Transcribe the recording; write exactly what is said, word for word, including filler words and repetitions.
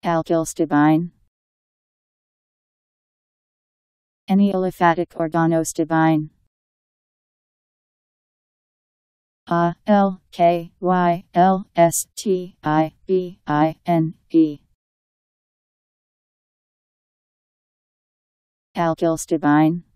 Alkylstibine. Any aliphatic organostibine. A L K Y L S T I B I N E. Alkylstibine.